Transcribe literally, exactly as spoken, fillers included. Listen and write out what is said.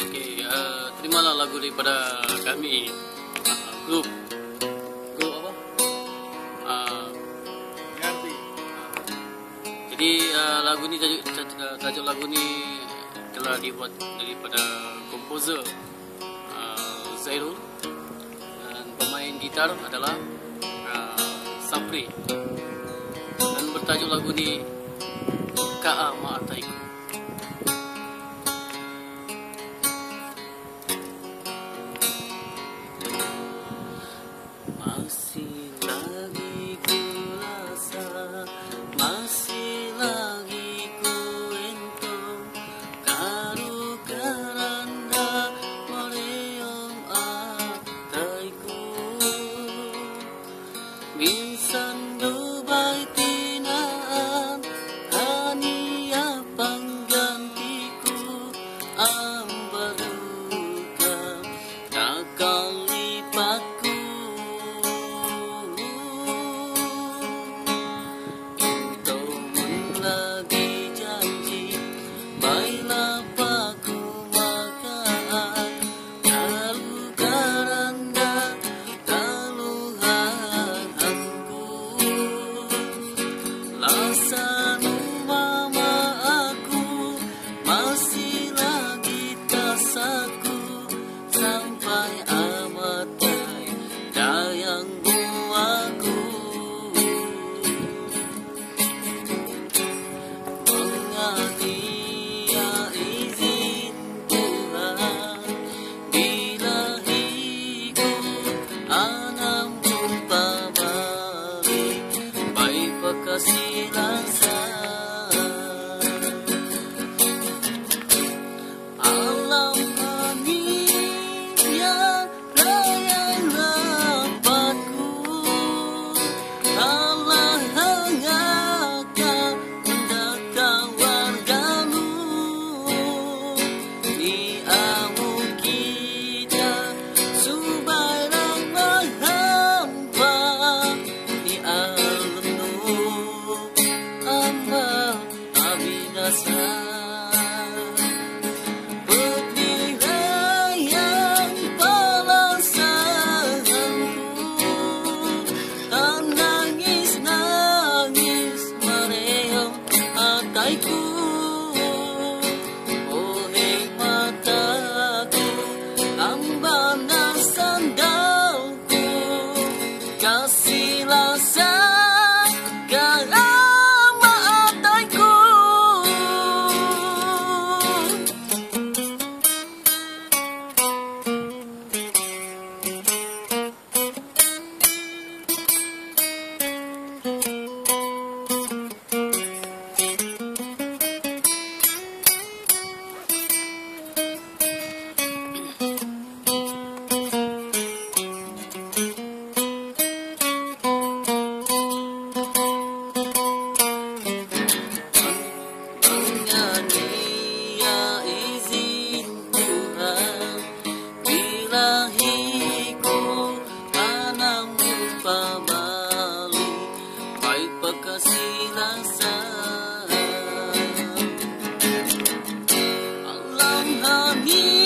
Okey, uh, terimalah lagu daripada kami, uh, grup grup apa? Uh, Ganti. jadi uh, lagu ni tajuk, tajuk lagu ni telah dibuat daripada komposer uh, Zairul, dan pemain gitar adalah uh, Sapri, dan bertajuk lagu ni Ka'a Ma'ataiku. Masih lagi ku rasa, masih lagi ku entong karo karanda mereom ataiku. Minsan Dubai tinaan hania panggantiku ambaruka nakalipatku. Baiklah paku makaan lalu karanda taluhanku lasan mama aku masih lagi tasaku sampai amatai dayang buaku mengani kasih rasa alam kami yang layang rapatku Allah hangatkan mendatang wargamu di amu kita subairang menghampa di alam Amba abinasa penilaian balasanku tak nangis-nangis mereom ataiku. Oleh mataku amba dan sandalku kasihlah segala kasih rasa alam kami